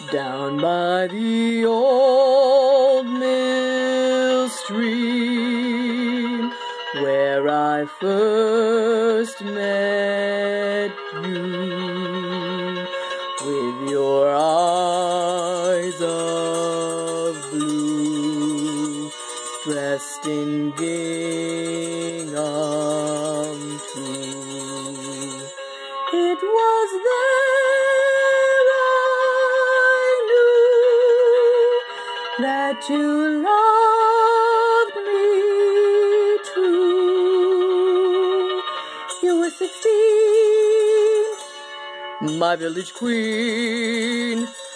down by the old mill stream, where I first met you, with your eyes of blue, dressed in gingham too. It was there I knew that you loved me too. You were 16, my village queen,